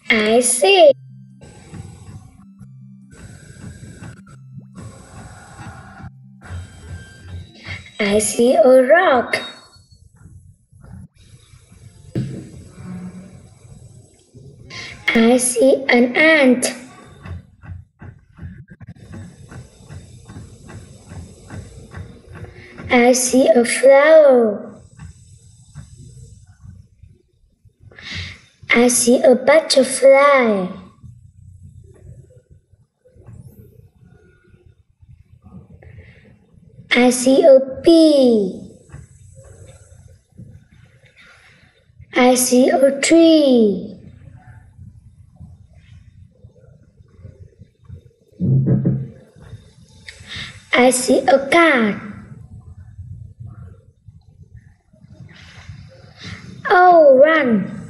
I see. I see a rock. I see an ant. I see a flower. I see a butterfly. I see a bee. I see a tree. I see a cat. Oh, run!